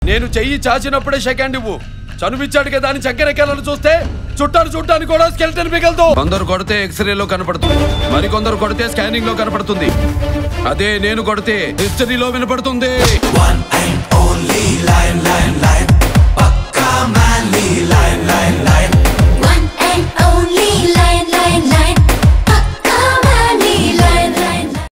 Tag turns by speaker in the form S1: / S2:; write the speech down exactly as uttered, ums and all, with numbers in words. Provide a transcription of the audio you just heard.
S1: నేను చెయ్యి చాచినప్పుడే సెకండ్ ఇవ్వు. చనువిచ్చాడు కదా అని చక్కెరెక్కాలను చూస్తే చుట్టాను చుట్టాను కూడా స్కెల్టన్ మిగలదు. కొందరు కొడితే ఎక్స్రేలో కనపడుతుంది, మరి కొందరు కొడితే స్కానింగ్ లో కనపడుతుంది. అదే నేను కొడితే హిస్టరీలో వినపడుతుంది. One and only lion, lion, lion. Pakka manly lion, lion, lion.